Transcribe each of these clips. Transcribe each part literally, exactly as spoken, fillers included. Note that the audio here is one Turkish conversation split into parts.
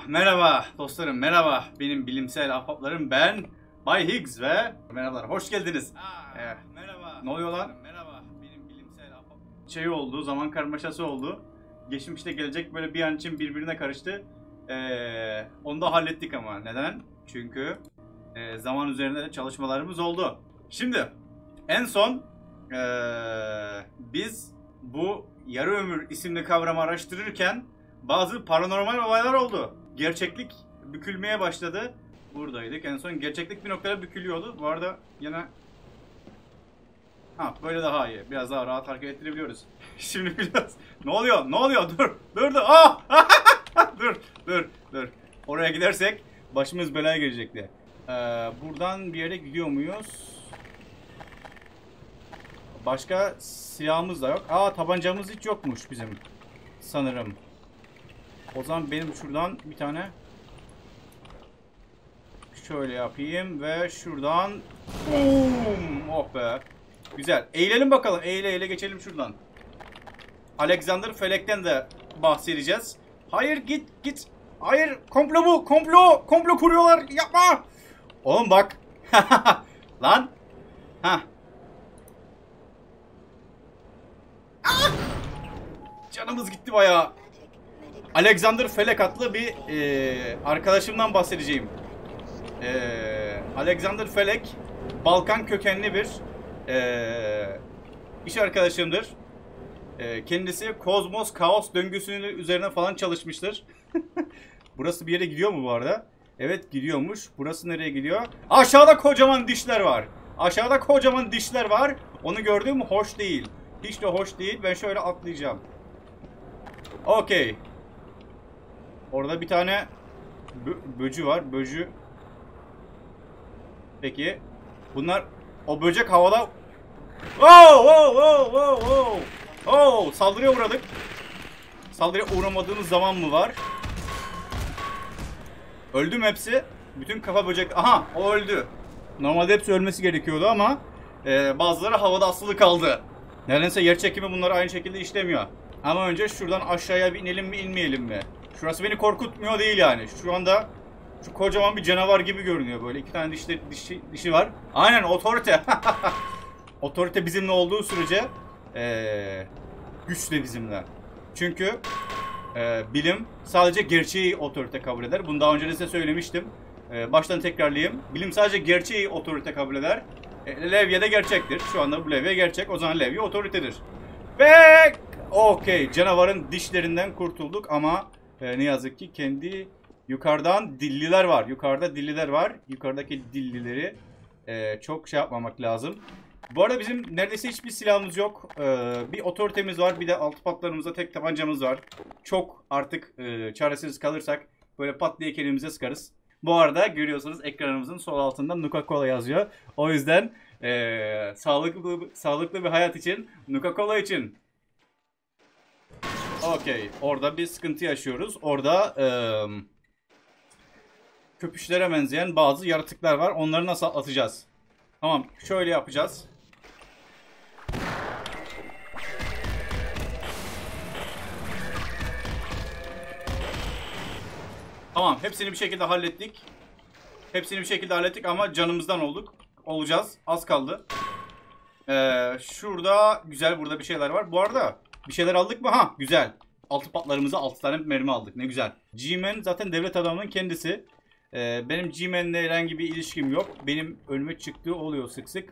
Merhaba dostlarım, merhaba benim bilimsel ahbaplarım, ben Bay Higgs ve merhabalar, hoş geldiniz. Aa, ee, merhaba. Ne oluyor lan? Merhaba benim bilimsel ahbap. Şey oldu, zaman karmaşası oldu. Geçmişte gelecek böyle bir an için birbirine karıştı. Ee, onu da hallettik ama neden? Çünkü e, zaman üzerinde çalışmalarımız oldu. Şimdi en son e, biz bu yarı ömür isimli kavramı araştırırken bazı paranormal olaylar oldu. Gerçeklik bükülmeye başladı. Buradaydık. En son gerçeklik bir noktada bükülüyordu. Bu arada yine ha böyle daha iyi. Biraz daha rahat hareket ettirebiliyoruz. Şimdi biraz ne oluyor? Ne oluyor? Dur. Dur dur. Ah! dur. Dur. Dur. Oraya gidersek başımız belaya girecekti. Ee, buradan bir yere gidiyor muyuz? Başka silahımız da yok. Aa, tabancamız hiç yokmuş bizim. Sanırım. O zaman benim şuradan bir tane şöyle yapayım ve şuradan boom! Oh be. Güzel. Eğilelim bakalım. Eğile eğile geçelim şuradan. Alexander Felek'ten de bahsedeceğiz. Hayır git git. Hayır, komplo bu. Komplo. Komplo kuruyorlar. Yapma. Oğlum bak. Lan. Ha. Canımız gitti bayağı. Alexander Felek adlı bir e, arkadaşımdan bahsedeceğim. E, Alexander Felek Balkan kökenli bir e, iş arkadaşımdır. E, kendisi kozmos kaos döngüsünün üzerine falan çalışmıştır. Burası bir yere gidiyor mu bu arada? Evet, gidiyormuş. Burası nereye gidiyor? Aşağıda kocaman dişler var. Aşağıda kocaman dişler var. Onu gördüğüm hoş değil. Hiç de hoş değil. Ben şöyle atlayacağım. Okey. Orada bir tane bö böcü var. Böcü. Peki. Bunlar, o böcek havada. Oh, oh, oh, oh, oh. Oh, saldırıya uğradık. Saldırıya uğramadığımız zaman mı var? Öldü mü hepsi? Bütün kafa böcek. Aha, o öldü. Normalde hepsi ölmesi gerekiyordu ama e, bazıları havada asılı kaldı. Nedense yer çekimi bunları aynı şekilde işlemiyor. Ama önce şuradan aşağıya bir inelim mi inmeyelim mi? Şurası beni korkutmuyor değil yani. Şu anda şu kocaman bir canavar gibi görünüyor böyle. İki tane dişli, dişi, dişi var. Aynen, otorite. Otorite bizimle olduğu sürece ee, güç de bizimle. Çünkü ee, bilim sadece gerçeği otorite kabul eder. Bunu daha önce de size söylemiştim. Ee, baştan tekrarlayayım. Bilim sadece gerçeği otorite kabul eder. E, levye de gerçektir. Şu anda bu levye gerçek. O zaman levye otoritedir. Ve okey, canavarın dişlerinden kurtulduk ama e, ne yazık ki kendi yukarıdan dilliler var. Yukarıda dilliler var. Yukarıdaki dillileri e, çok şey yapmamak lazım. Bu arada bizim neredeyse hiçbir silahımız yok. Ee, bir otoritemiz var. Bir de altı patlarımızda tek tabancamız var. Çok artık e, çaresiz kalırsak böyle pat diye kendimize sıkarız. Bu arada görüyorsunuz ekranımızın sol altında Nuka Cola yazıyor. O yüzden e, sağlıklı, sağlıklı bir hayat için, Nuka Cola için. Okey. Orada bir sıkıntı yaşıyoruz. Orada e, köpüşlere benzeyen bazı yaratıklar var. Onları nasıl atacağız? Tamam. Şöyle yapacağız. Tamam. Hepsini bir şekilde hallettik. Hepsini bir şekilde hallettik ama canımızdan olduk. Olacağız. Az kaldı. Ee, şurada güzel, burada bir şeyler var. Bu arada bir şeyler aldık mı? Ha, güzel. Altı patlarımıza altı tane mermi aldık. Ne güzel. G-Man zaten devlet adamının kendisi. Ee, benim G-Man'le herhangi bir ilişkim yok. Benim önüme çıktığı oluyor sık sık.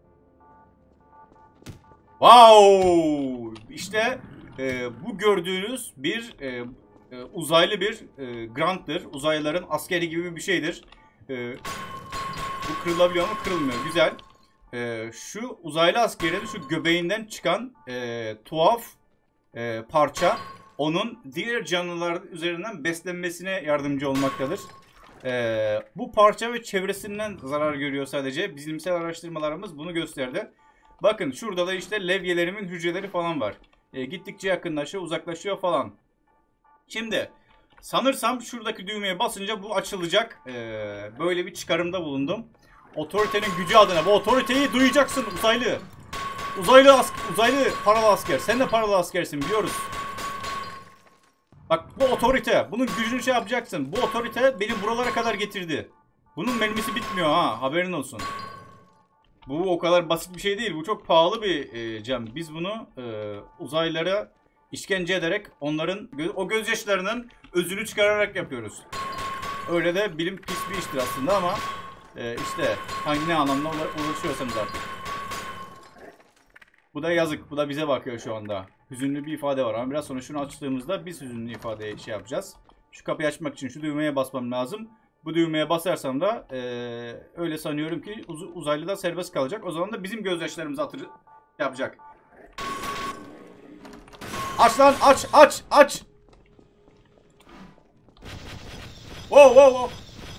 Wow! İşte e, bu gördüğünüz bir e, e, uzaylı bir e, Grant'tır. Uzaylıların askeri gibi bir şeydir. E, bu kırılabiliyor mu? Kırılmıyor. Güzel. E, şu uzaylı askerin şu göbeğinden çıkan e, tuhaf e, parça onun diğer canlılar üzerinden beslenmesine yardımcı olmaktadır. Ee, bu parça ve çevresinden zarar görüyor sadece. Bilimsel araştırmalarımız bunu gösterdi. Bakın şurada da işte levyelerimin hücreleri falan var. Ee, gittikçe yakınlaşıyor, uzaklaşıyor falan. Şimdi sanırsam şuradaki düğmeye basınca bu açılacak. Ee, böyle bir çıkarımda bulundum. Otoritenin gücü adına bu otoriteyi duyacaksın uzaylı. Uzaylı, uzaylı paralı asker. Sen de paralı askersin biliyoruz. Bak bu otorite. Bunun gücünü şey yapacaksın. Bu otorite beni buralara kadar getirdi. Bunun mermisi bitmiyor ha. Haberin olsun. Bu o kadar basit bir şey değil. Bu çok pahalı bir e, cam. Biz bunu e, uzaylılara işkence ederek onların o gözyaşlarının özünü çıkararak yapıyoruz. Öyle de bilim pis bir iştir aslında ama e, işte hangi ne anlamda uğraşıyorsanız artık. Bu da yazık. Bu da bize bakıyor şu anda. Hüzünlü bir ifade var ama biraz sonra şunu açtığımızda biz hüzünlü ifadeyi şey yapacağız. Şu kapıyı açmak için şu düğmeye basmam lazım. Bu düğmeye basarsam da e, öyle sanıyorum ki uz uzaylı da serbest kalacak. O zaman da bizim gözyaşlarımızı atır yapacak. Aç lan aç aç aç. Wow wow wow.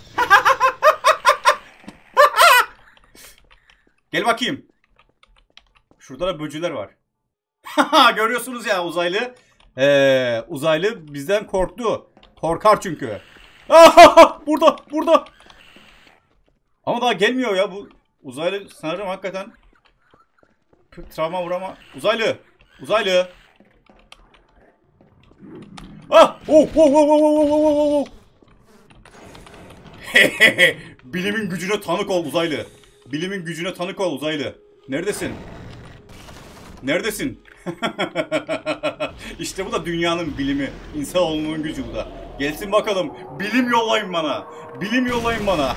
Gel bakayım. Şurada da böcüler var. Görüyorsunuz ya uzaylı. Ee, uzaylı bizden korktu. Korkar çünkü. Burada burada. Ama daha gelmiyor ya bu uzaylı sanırım hakikaten travma vurama. Uzaylı. Uzaylı. Ah! Oh, oh, oh, oh, oh, oh, oh. Bilimin gücüne tanık ol uzaylı. Bilimin gücüne tanık ol uzaylı. Neredesin? Neredesin? İşte bu da dünyanın bilimi. İnsanoğlunun gücü bu da. Gelsin bakalım. Bilim yollayın bana. Bilim yollayın bana.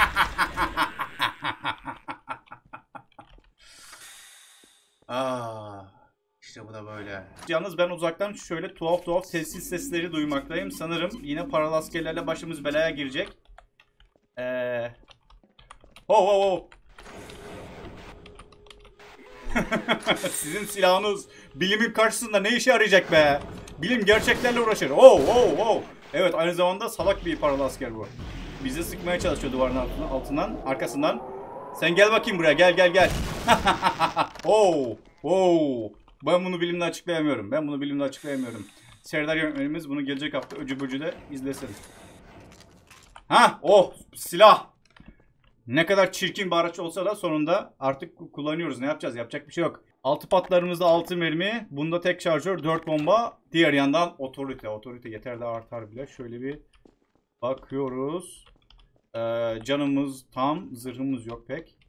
Aa, işte bu da böyle. Yalnız ben uzaktan şöyle tuhaf tuhaf telsiz sesleri duymaktayım. Sanırım yine paralı askerlerle başımız belaya girecek. Eee... Oh oh oh. Sizin silahınız bilimin karşısında ne işe yarayacak be? Bilim gerçeklerle uğraşır. Oh oh oh. Evet, aynı zamanda salak bir paralı asker bu. Bizi sıkmaya çalışıyor duvarın altından, altından, arkasından. Sen gel bakayım buraya, gel gel gel. Oh oh. Ben bunu bilimle açıklayamıyorum. Ben bunu bilimle açıklayamıyorum. Serdar yönetmenimiz bunu gelecek hafta öcü böcü de izlesin. Ha, oh silah. Ne kadar çirkin bir araç olsa da sonunda artık kullanıyoruz. Ne yapacağız? Yapacak bir şey yok. Altı patlarımızda altı mermi. Bunda tek şarjör, dört bomba. Diğer yandan otorite. Otorite yeter de artar bile. Şöyle bir bakıyoruz. Ee, canımız tam. Zırhımız yok pek.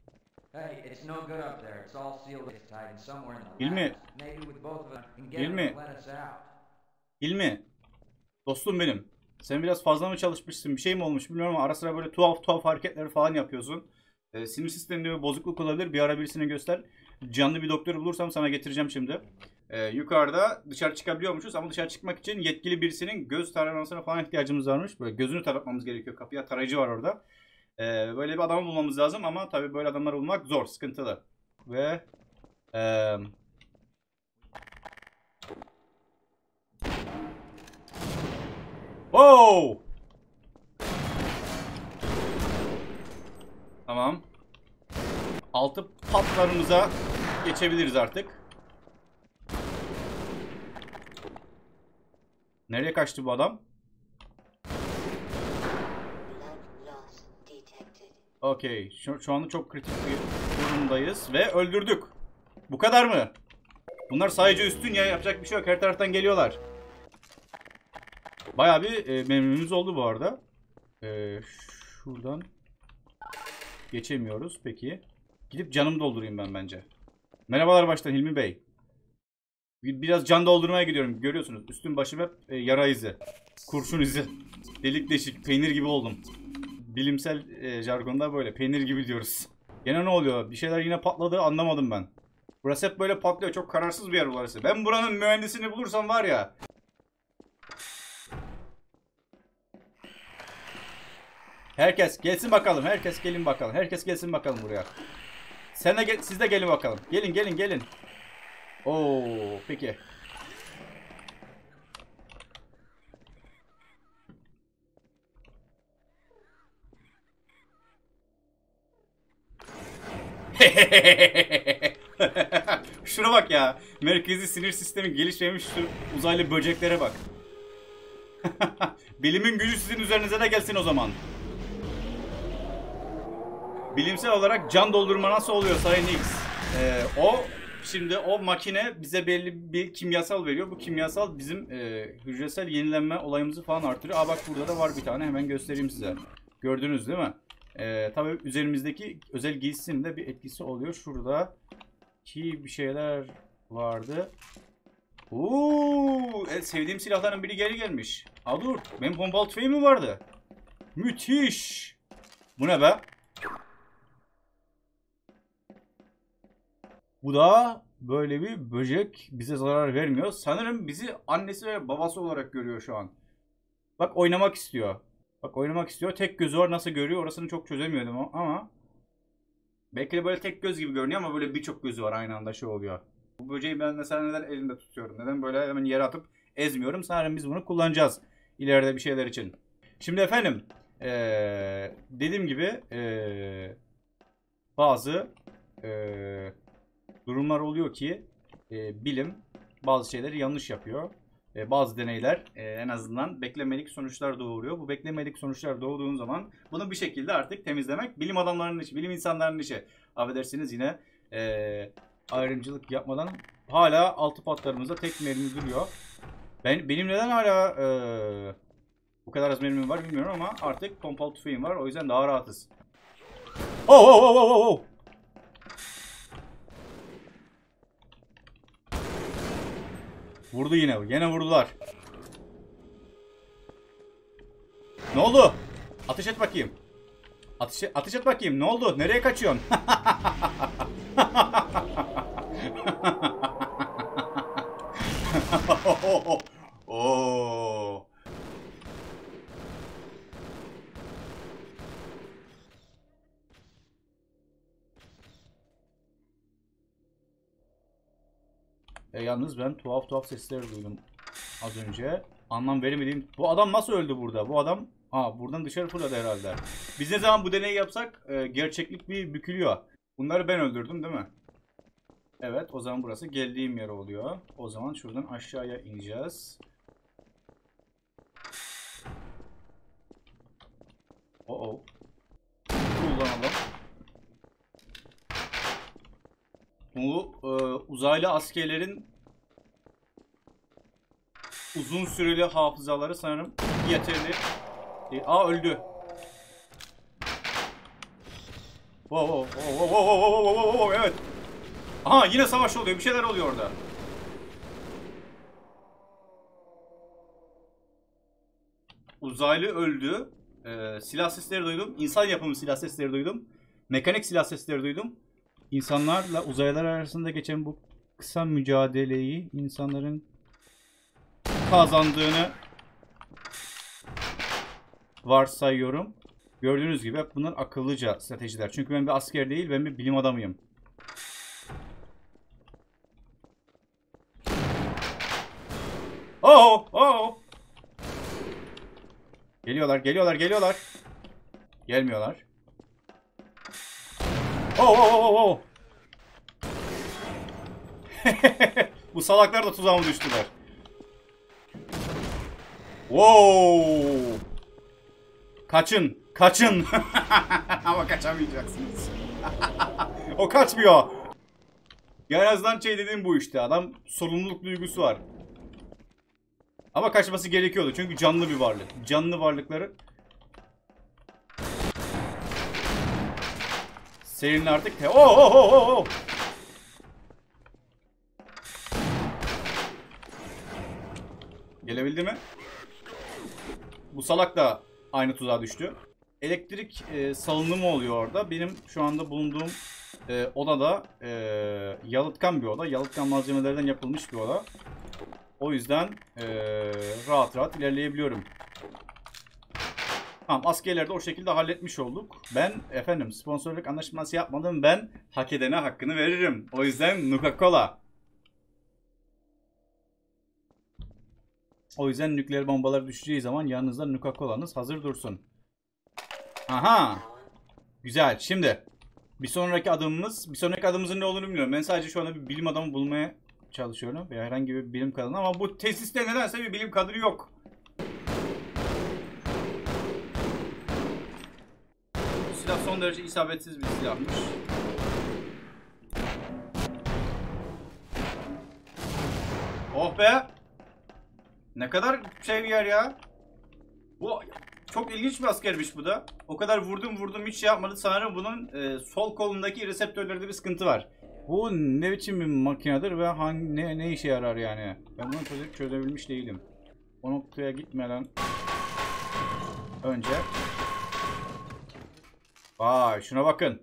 İlmi. İlmi. İlmi. Dostum benim. Sen biraz fazla mı çalışmışsın? Bir şey mi olmuş bilmiyorum ama ara sıra böyle tuhaf tuhaf hareketler falan yapıyorsun. Ee, sinir sisteminde bir bozukluk olabilir. Bir ara birisine göster. Canlı bir doktoru bulursam sana getireceğim şimdi. Ee, yukarıda dışarı çıkabiliyormuşuz ama dışarı çıkmak için yetkili birisinin göz taramasına falan ihtiyacımız varmış. Böyle gözünü taratmamız gerekiyor. Kapıya tarayıcı var orada. Ee, böyle bir adamı bulmamız lazım ama tabii böyle adamları bulmak zor, sıkıntılı. Ve... Ee, wow! Tamam. Altı patlarımıza geçebiliriz artık. Nereye kaçtı bu adam? Okey. Şu, şu anda çok kritik bir durumdayız ve öldürdük. Bu kadar mı? Bunlar sadece üstün ya, yapacak bir şey yok. Her taraftan geliyorlar. Bayağı bir e, memnunumuz oldu bu arada. E, şuradan geçemiyoruz. Peki. Gidip canımı doldurayım ben bence. Merhabalar baştan Hilmi Bey. Biraz can doldurmaya gidiyorum. Görüyorsunuz. Üstüm başım hep e, yara izi. Kurşun izi. Delik deşik. Peynir gibi oldum. Bilimsel e, jargonda böyle. Peynir gibi diyoruz. Gene ne oluyor? Bir şeyler yine patladı. Anlamadım ben. Burası hep böyle patlıyor. Çok kararsız bir yer burası. Ben buranın mühendisini bulursam var ya. Herkes gelsin bakalım. Herkes gelin bakalım. Herkes gelsin bakalım buraya. Sen de gel, siz de gelin bakalım. Gelin gelin gelin. Oo, peki. Şuna bak ya. Merkezi sinir sistemi gelişmemiş şu uzaylı böceklere bak. Bilimin gücü sizin üzerinize de gelsin o zaman. Bilimsel olarak can doldurma nasıl oluyor Sayın X? Ee, o Şimdi o makine bize belli bir kimyasal veriyor. Bu kimyasal bizim e, hücresel yenilenme olayımızı falan artırıyor. Aa bak burada da var bir tane, hemen göstereyim size. Gördünüz değil mi? E, tabii üzerimizdeki özel giysinin de bir etkisi oluyor. Şurada ki bir şeyler vardı. Oo, evet, sevdiğim silahların biri geri gelmiş. Aa dur, benim pompalı tüfeğim mi vardı? Müthiş. Bu ne be? Bu da böyle bir böcek, bize zarar vermiyor. Sanırım bizi annesi ve babası olarak görüyor şu an. Bak oynamak istiyor. Bak oynamak istiyor. Tek gözü var, nasıl görüyor orasını çok çözemiyordum ama. Belki de böyle tek göz gibi görünüyor ama böyle birçok gözü var, aynı anda şey oluyor. Bu böceği ben mesela neden elimde tutuyorum? Neden böyle hemen yere atıp ezmiyorum? Sanırım biz bunu kullanacağız ileride bir şeyler için. Şimdi efendim ee, dediğim gibi ee, bazı ee, durumlar oluyor ki e, bilim bazı şeyleri yanlış yapıyor. E, bazı deneyler e, en azından beklemedik sonuçlar doğuruyor. Bu beklemedik sonuçlar doğduğun zaman bunu bir şekilde artık temizlemek bilim adamlarının işi, bilim insanlarının işi. Affedersiniz yine e, ayrımcılık yapmadan hala altı patlarımızda tek mermi duruyor. Ben, benim neden hala e, bu kadar az mermim var bilmiyorum ama artık pompalı tüfeğim var. O yüzden daha rahatız. Oh oh oh oh oh! Vurdu yine. Yine vurdular. Ne oldu? Ateş et bakayım. Ateş et, ateş et bakayım. Ne oldu? Nereye kaçıyorsun? Oo. E, yalnız ben tuhaf tuhaf sesler duydum az önce. Anlam veremediğim. Bu adam nasıl öldü burada? Bu adam ha buradan dışarı fırladı herhalde. Biz ne zaman bu deneyi yapsak e, gerçeklik bir bükülüyor. Bunları ben öldürdüm değil mi? Evet, o zaman burası geldiğim yer oluyor. O zaman şuradan aşağıya ineceğiz. Oh oh. Kullanalım. Bu e, uzaylı askerlerin uzun süreli hafızaları sanırım yeterli. E, aa öldü. Wow, wow, wow, wow, wow, wow, wow, wow, evet. Aha yine savaş oluyor. Bir şeyler oluyor orada. Uzaylı öldü. Ee, silah sesleri duydum. İnsan yapımı silah sesleri duydum. Mekanik silah sesleri duydum. İnsanlarla uzaylılar arasında geçen bu kısa mücadeleyi insanların kazandığını varsayıyorum. Gördüğünüz gibi hep bunlar akıllıca stratejiler. Çünkü ben bir asker değil, ben bir bilim adamıyım. Oh, oh. Geliyorlar, geliyorlar, geliyorlar. Gelmiyorlar. Oh, oh, oh, oh. Bu salaklar da tuzağıma düştüler. Wow. Kaçın, kaçın. Ama kaçamayacaksınız. O kaçmıyor. Ya en azından şey dediğim bu işte. Adam sorumluluk duygusu var. Ama kaçması gerekiyordu. Çünkü canlı bir varlık. Canlı varlıkları seninle artık te... Oh oh oh oh oh. Gelebildi mi? Bu salak da aynı tuzağa düştü. Elektrik e, salınımı oluyor orada. Benim şu anda bulunduğum e, odada e, yalıtkan bir oda. Yalıtkan malzemelerden yapılmış bir oda. O yüzden e, rahat rahat ilerleyebiliyorum. Tamam, askerleri de o şekilde halletmiş olduk. Ben efendim sponsorluk anlaşması yapmadım. Ben hak edene hakkını veririm. O yüzden Nuka-Cola. O yüzden nükleer bombalar düşeceği zaman yanınızda Nuka-Cola'nız hazır dursun. Aha. Güzel. Şimdi bir sonraki adımımız, bir sonraki adımımızın ne olduğunu bilmiyorum. Ben sadece şu anda bir bilim adamı bulmaya çalışıyorum. Veya herhangi bir bilim kadını ama bu tesiste nedense bir bilim kadını yok. Bu silah son derece isabetsiz bir silahmış. be. Ne kadar şey bir yer ya. Bu çok ilginç bir askermiş bu da. O kadar vurdum vurdum hiç şey yapmadı. Sanırım bunun e, sol kolundaki reseptörlerde bir sıkıntı var. Bu ne biçim bir makinedir ve hangi ne, ne işe yarar yani? Ben bunu çözüp çözebilmiş değilim. O noktaya gitmeden önce. Vay şuna bakın.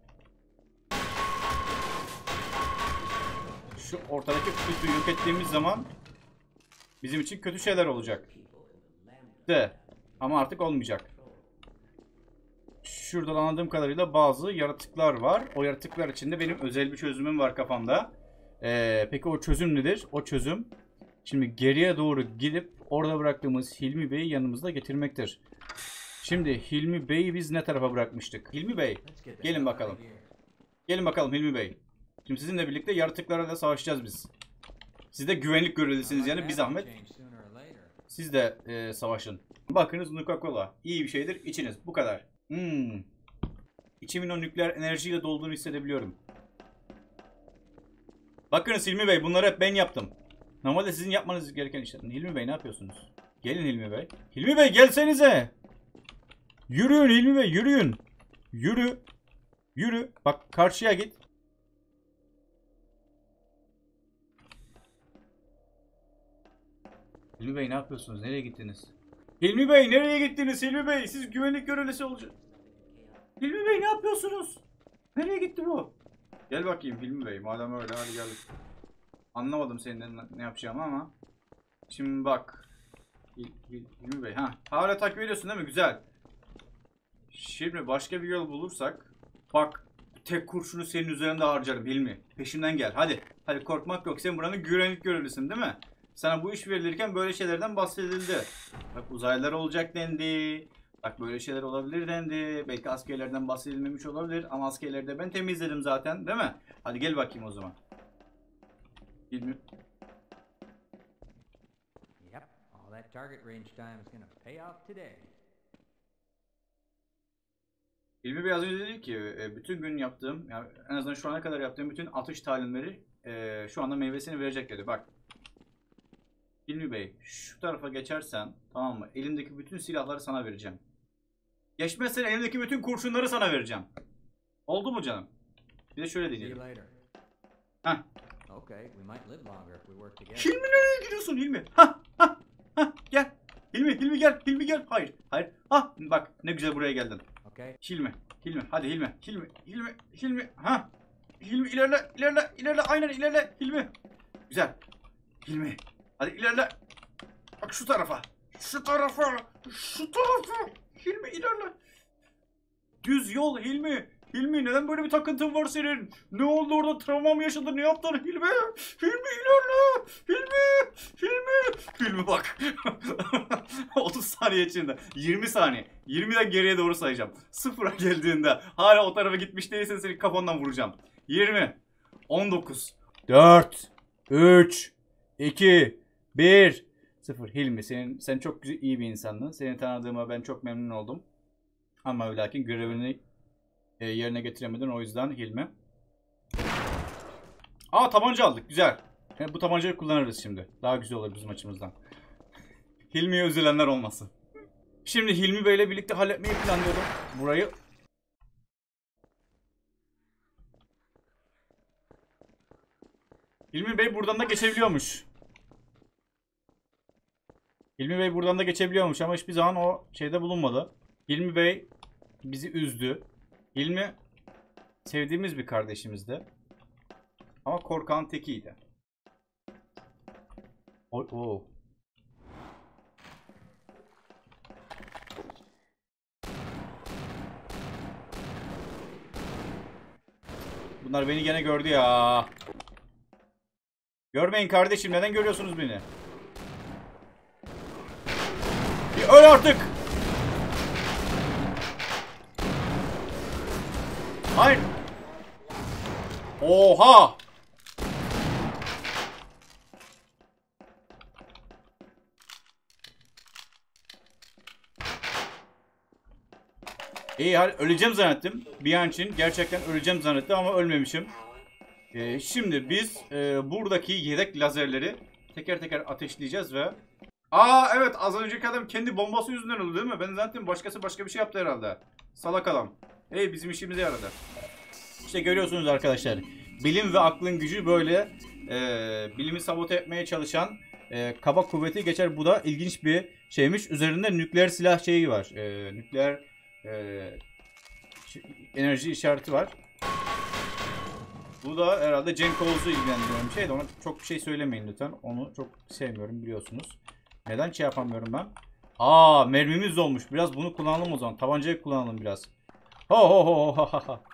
Şu ortadaki fütü yok ettiğimiz zaman bizim için kötü şeyler olacak. De. Ama artık olmayacak. Şuradan anladığım kadarıyla bazı yaratıklar var. O yaratıklar içinde benim özel bir çözümüm var kafamda. Ee, peki o çözüm nedir? O çözüm şimdi geriye doğru gidip orada bıraktığımız Hilmi Bey'i yanımızda getirmektir. Şimdi Hilmi Bey'i biz ne tarafa bırakmıştık? Hilmi Bey, gelin bakalım. Gelin bakalım Hilmi Bey. Şimdi sizinle birlikte yaratıklarla da savaşacağız biz. Siz de güvenlik görevlisiniz yani bir zahmet. Siz de e, savaşın. Bakınız Nuka-Cola. İyi bir şeydir. İçiniz. Bu kadar. Hmm. İçimin o nükleer enerjiyle dolduğunu hissedebiliyorum. Bakınız Hilmi Bey. Bunları hep ben yaptım. Normalde sizin yapmanız gereken işler. Hilmi Bey ne yapıyorsunuz? Gelin Hilmi Bey. Hilmi Bey gelsenize. Yürüyün Hilmi Bey. Yürüyün. Yürü. Yürü. Bak karşıya git. Hilmi Bey ne yapıyorsunuz? Nereye gittiniz? Hilmi Bey nereye gittiniz Hilmi Bey? Siz güvenlik görevlisi olacaksınız. Hilmi Bey ne yapıyorsunuz? Nereye gitti bu? Gel bakayım Hilmi Bey. Madem öyle hadi gel. Anlamadım senin ne yapacağımı ama. Şimdi bak. Hil, Hil, Hilmi Bey. Ha, hala takip ediyorsun değil mi? Güzel. Şimdi başka bir yol bulursak. Bak. Tek kurşunu senin üzerinde harcarım Hilmi. Peşimden gel. Hadi. Hadi korkmak yok. Sen buranın güvenlik görevlisin değil mi? Sana bu iş verilirken böyle şeylerden bahsedildi. Bak uzaylılar olacak dendi. Bak böyle şeyler olabilir dendi. Belki askerlerden bahsedilmemiş olabilir. Ama askerleri de ben temizledim zaten değil mi? Hadi gel bakayım o zaman. Hilmi. Yep, all that target range time is gonna pay off today. Hilmi Bey az önce dedi ki bütün gün yaptığım, yani en azından şu ana kadar yaptığım bütün atış talimleri e, şu anda meyvesini verecek dedi. Bak. Hilmi Bey şu tarafa geçersen tamam mı? Elimdeki bütün silahları sana vereceğim. Geçmezsen elimdeki bütün kurşunları sana vereceğim. Oldu mu canım? Bir de şöyle deneyelim. Heh. Hilmi nereye gidiyorsun Hilmi? Ha ha ha gel. Hilmi Hilmi gel. Hilmi gel. Hayır. Hayır. Ha bak ne güzel buraya geldin. Hilmi. Hilmi hadi Hilmi. Hilmi. Hilmi. Hilmi. Ha. Hilmi ilerle ilerle ilerle aynen ilerle Hilmi. Güzel. Hilmi. Hadi ilerle. Bak şu tarafa. Şu tarafa. Şu tarafa. Hilmi ilerle. Düz yol Hilmi. Hilmi neden böyle bir takıntın var senin? Ne oldu orada? Travma mı yaşadın? Ne yaptın? Hilmi. Hilmi ilerle. Hilmi. Hilmi. Hilmi bak. otuz saniye içinde. yirmi saniye. yirmiden geriye doğru sayacağım. Sıfıra geldiğinde hala o tarafa gitmiş değilsen seni kafandan vuracağım. yirmi. on dokuz. dört. üç. iki. bir. sıfır. Hilmi senin, sen çok güzel, iyi bir insandın. Seni tanıdığıma ben çok memnun oldum. Ama ve lakin görevini e, yerine getiremedin. O yüzden Hilmi. Aa tabanca aldık. Güzel. Yani bu tabancayı kullanırız şimdi. Daha güzel olur bizim açımızdan. Hilmi'ye üzülenler olmasın. Şimdi Hilmi Bey'le birlikte halletmeyi planlıyorum. Burayı. Hilmi Bey buradan da geçebiliyormuş. Hilmi Bey buradan da geçebiliyormuş ama hiçbir zaman o şeyde bulunmadı. Hilmi Bey bizi üzdü. Hilmi sevdiğimiz bir kardeşimizdi. Ama korkan tekiydi. Oy, oh. Bunlar beni gene gördü ya. Görmeyin kardeşim. Neden görüyorsunuz beni? Bir öl artık. Hayır. Oha. İyi hadi öleceğim zannettim. Bir an için gerçekten öleceğim zannettim ama ölmemişim. Ee, şimdi biz e, buradaki yedek lazerleri teker teker ateşleyeceğiz ve... Aa evet, az önceki adam kendi bombası yüzünden oldu değil mi? Ben zaten başkası başka bir şey yaptı herhalde. Salak adam. Hey, bizim işimize yaradı. İşte görüyorsunuz arkadaşlar. Bilim ve aklın gücü böyle e, bilimi sabote etmeye çalışan e, kaba kuvveti geçer. Bu da ilginç bir şeymiş. Üzerinde nükleer silah şeyi var. E, nükleer e, enerji işareti var. Bu da herhalde Cenk Oğuz'u ilgilendiren bir şey de ona çok bir şey söylemeyin lütfen. Onu çok sevmiyorum biliyorsunuz. Neden şey yapamıyorum ben? Aa, mermimiz olmuş. Biraz bunu kullanalım o zaman. Tabancayı kullanalım biraz. Ho ho ho ho ho ho.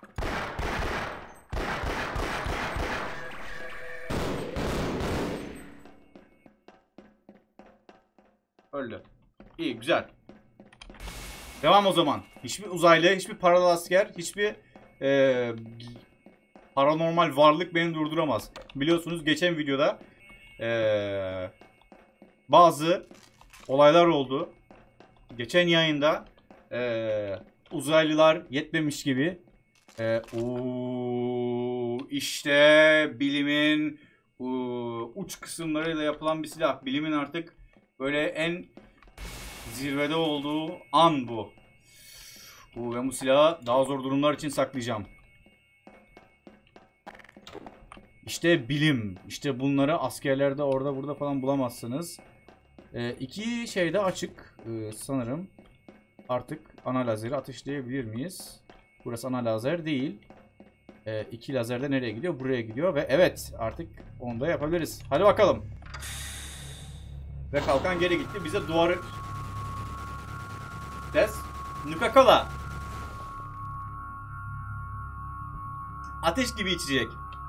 Öldü. İyi, güzel. Devam o zaman. Hiçbir uzaylı, hiçbir paralı asker, hiçbir ee, paranormal varlık beni durduramaz. Biliyorsunuz geçen videoda ee, bazı olaylar oldu. Geçen yayında ee, uzaylılar yetmemiş gibi ee, ooo, işte bilimin oo, uç kısımlarıyla yapılan bir silah. Bilimin artık böyle en zirvede olduğu an bu. Bu ben bu silahı daha zor durumlar için saklayacağım. İşte bilim. İşte bunları askerlerde orada burada falan bulamazsınız. Ee, iki şey de açık ee, sanırım. Artık ana lazeri ateşleyebilir miyiz? Burası ana lazer değil. Ee, iki lazer de nereye gidiyor? Buraya gidiyor ve evet, artık onu da yapabiliriz. Hadi bakalım. Ve kalkan geri gitti. Bize duvarı... Des. Nuka-Cola. Ateş gibi içecek.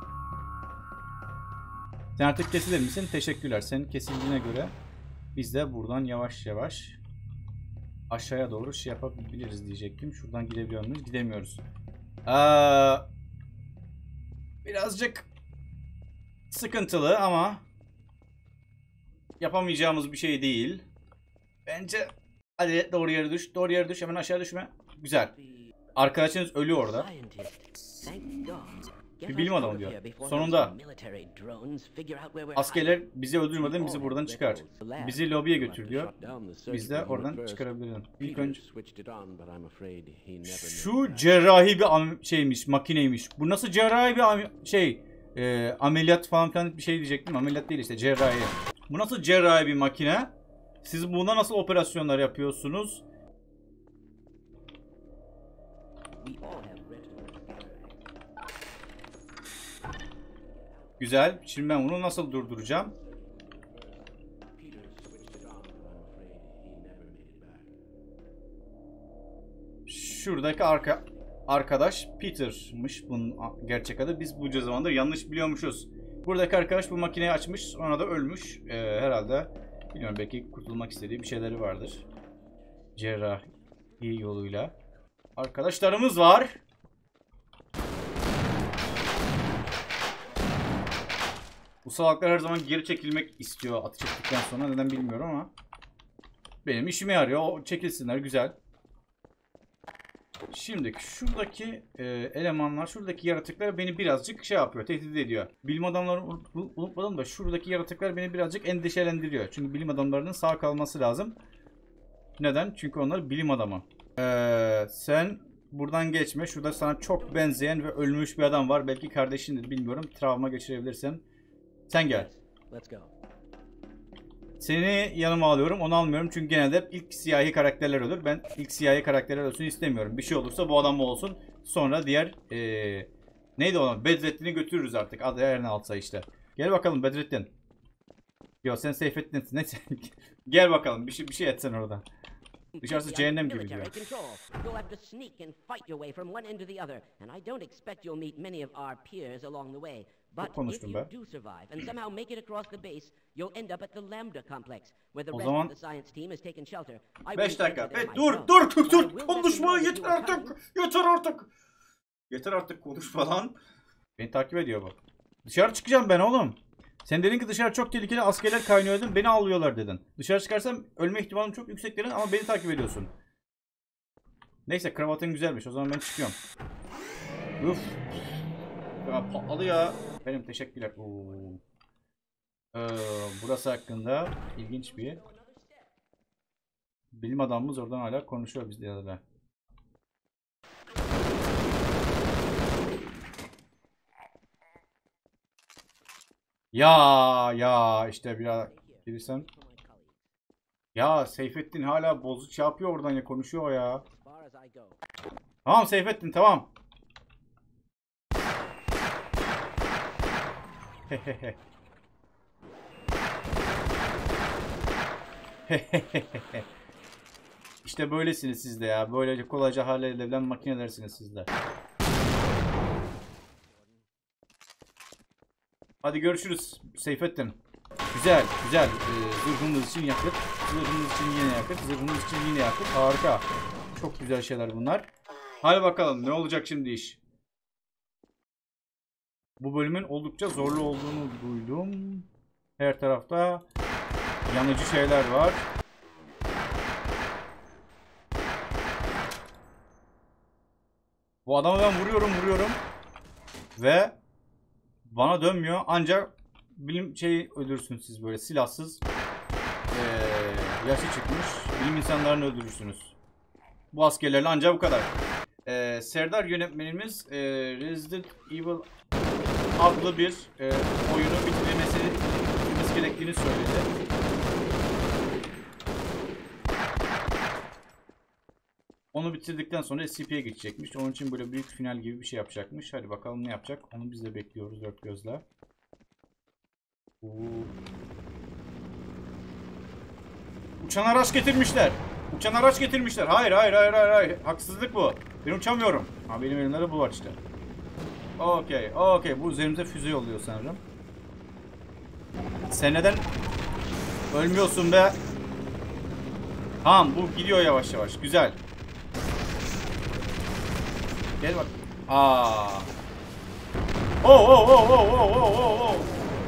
Sen artık kesilir misin? Teşekkürler. Senin kesildiğine göre biz de buradan yavaş yavaş aşağıya doğru şey yapabiliriz diyecektim. Şuradan gidebiliyor muyuz? Gidemiyoruz. Ee, birazcık sıkıntılı ama yapamayacağımız bir şey değil. Bence hadi doğru yere düş. Doğru yere düş. Hemen aşağı düşme. Güzel. Arkadaşınız ölü orada. Bir bilim adamı diyor. Sonunda askerler bizi öldürmeden bizi buradan çıkar. Bizi lobiye götür diyor. Biz de oradan çıkarabilirim. İlk önce şu cerrahi bir şeymiş, makineymiş. Bu nasıl cerrahi bir şey e, ameliyat falan filan bir şey diyecektim. Ameliyat değil işte, cerrahi. Bu nasıl cerrahi bir makine? Siz bunda nasıl operasyonlar yapıyorsunuz? Güzel. Şimdi ben bunu nasıl durduracağım? Şuradaki arka arkadaş Peter'mış bunun gerçek adı. Biz bu zamanda yanlış biliyormuşuz. Buradaki arkadaş bu makineyi açmış, sonra da ölmüş. Ee, herhalde bilmiyorum, belki kurtulmak istediği bir şeyleri vardır. Cerrahi yoluyla. Arkadaşlarımız var. Bu salaklar her zaman geri çekilmek istiyor ateş ettikten sonra. Neden bilmiyorum ama benim işime yarıyor. O çekilsinler, güzel. Şimdi şuradaki e, elemanlar, şuradaki yaratıklar beni birazcık şey yapıyor, tehdit ediyor. Bilim adamlarını unutmadım da şuradaki yaratıklar beni birazcık endişelendiriyor. Çünkü bilim adamlarının sağ kalması lazım. Neden? Çünkü onlar bilim adamı. Ee, sen buradan geçme. Şurada sana çok benzeyen ve ölmüş bir adam var. Belki kardeşindir, bilmiyorum. Travma geçirebilirsen. Sen gel. Seni yanıma alıyorum. Onu almıyorum. Çünkü genelde hep ilk siyahi karakterler olur. Ben ilk siyahi karakterler olsun istemiyorum. Bir şey olursa bu adam olsun. Sonra diğer ee, neydi o? Bedrettin'i götürürüz artık. Adı her ne altsa işte. Gel bakalım Bedrettin. Yo, sen Seyfettin'sin. Neyse. Gel bakalım. Bir şey, bir şey etsen orada. Dışarısı cehennem gibi diyor. Çok konuştum be. O zaman beş dakika. Be, dur dur dur dur. Konuşma yeter artık. Yeter artık. Yeter artık konuşma lan. Beni takip ediyor bu. Dışarı çıkacağım ben oğlum. Sen dedin ki dışarı çok tehlikeli, askerler kaynıyor dedin. Beni avlıyorlar dedin. Dışarı çıkarsam ölme ihtimalim çok yüksek dedin ama beni takip ediyorsun. Neyse, kravatın güzelmiş. O zaman ben çıkıyorum. Uf. Ya patladı ya. Benim teşekkürler. Oo. Ee, burası hakkında ilginç bir bilim adamımız oradan hala konuşuyor bizlerle. Ya ya işte biraz girsem. Ya Seyfettin hala bozuk şey yapıyor oradan ya konuşuyor ya. Tamam Seyfettin tamam. Hehehe. İşte böylesiniz siz de ya. Böylece kolayca halledilebilen makinelersiniz siz de. Hadi görüşürüz Seyfettin. Güzel, güzel. Ee, zırhımız için yakıt. Zırhımız için yine yakıt. Zırhımız için yine yakıt. Harika. Çok güzel şeyler bunlar. Hadi bakalım ne olacak şimdi iş. Bu bölümün oldukça zorlu olduğunu duydum. Her tarafta yanıcı şeyler var. Bu adamı ben vuruyorum vuruyorum. Ve bana dönmüyor. Ancak bilim şeyi öldürürsünüz siz böyle silahsız. Ee, yaşı çıkmış. Bilim insanlarını öldürürsünüz. Bu askerlerle ancak bu kadar. Ee, Serdar yönetmenimiz e, Resident Evil adlı bir e, oyunu bitirmesi, bitirmesi gerektiğini söyledi. Onu bitirdikten sonra S C P'ye geçecekmiş. Onun için böyle büyük final gibi bir şey yapacakmış. Hadi bakalım ne yapacak. Onu biz de bekliyoruz dört gözle. Oo. Uçan araç getirmişler. Uçan araç getirmişler. Hayır hayır hayır hayır. hayır. Haksızlık bu. Ben uçamıyorum. Ha, benim elimde de bu var işte. Okey. Okey. Bu üzerimize füze yolluyor sanırım. Sen neden ölmüyorsun be? Tamam bu gidiyor yavaş yavaş. Güzel. Gel bak. Aa. Oh oh oh oh oh oh oh oh.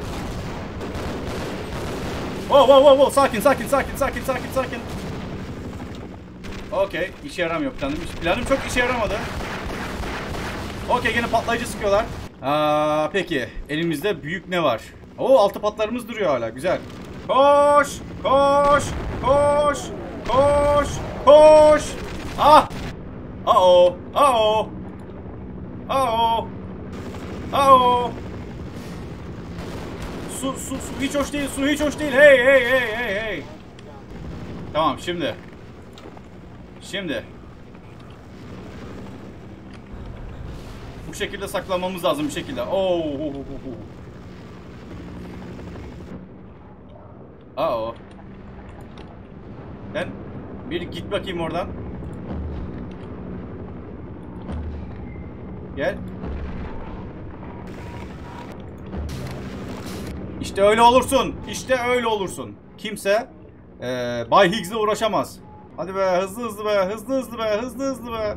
Oh oh oh oh sakin sakin sakin sakin sakin sakin. Okey, işe yaramıyor planım. Planım çok işe yaramadı. Okey, gene patlayıcı sıkıyorlar. Aa, peki elimizde büyük ne var? Oo, altı patlarımız duruyor hala. Güzel. Koş, koş, koş, koş, koş. Ah. Uh-oh. Uh-oh. Uh-oh. Uh-oh. Su, su, su hiç hoş değil. Su hiç hoş değil. Hey, hey, hey, hey, hey. Tamam, şimdi. Şimdi. Bu şekilde saklanmamız lazım bir şekilde. Oo. Uh-oh. Ben bir git bakayım oradan. Gel. İşte öyle olursun. İşte öyle olursun. Kimse ee, Bay Higgs'le uğraşamaz. Hadi be, hızlı hızlı be, hızlı hızlı be, hızlı hızlı be.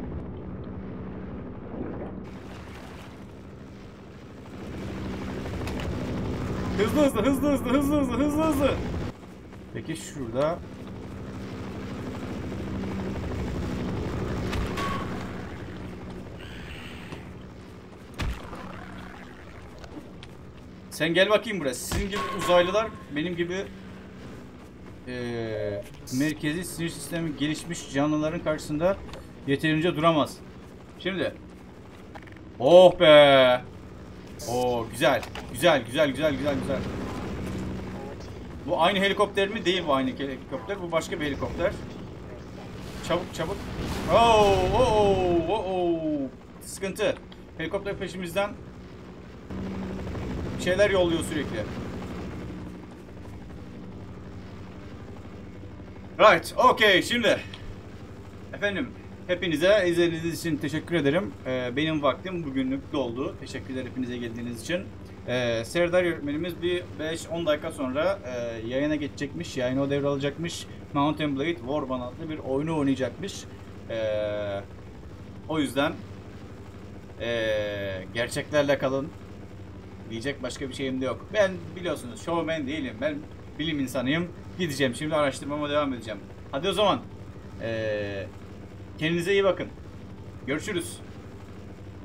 Hızlı hızlı, hızlı hızlı, hızlı hızlı, hızlı hızlı. Peki şurada. Sen gel bakayım buraya. Sizin gibi uzaylılar benim gibi Ee, merkezi sinir sistemi gelişmiş canlıların karşısında yeterince duramaz. Şimdi. Oh be. Oo, güzel. Güzel, güzel, güzel, güzel, güzel. Bu aynı helikopter mi? Değil bu aynı helikopter. Bu başka bir helikopter. Çabuk, çabuk. Oo, oo, oo. Sıkıntı. Helikopter peşimizden şeyler yolluyor sürekli. Right, okay, şimdi efendim hepinize izlediğiniz için teşekkür ederim. Ee, benim vaktim bugünlük doldu. Teşekkürler hepinize geldiğiniz için. Ee, Serdar öğretmenimiz bir beş on dakika sonra e, yayına geçecekmiş, yayını o devralacakmış. Mount and Blade Warband adlı bir oyunu oynayacakmış. Ee, o yüzden e, gerçeklerle kalın. Diyecek başka bir şeyim de yok. Ben biliyorsunuz showman değilim. Ben bilim insanıyım. Gideceğim şimdi araştırmama devam edeceğim. Hadi o zaman. Ee, kendinize iyi bakın. Görüşürüz.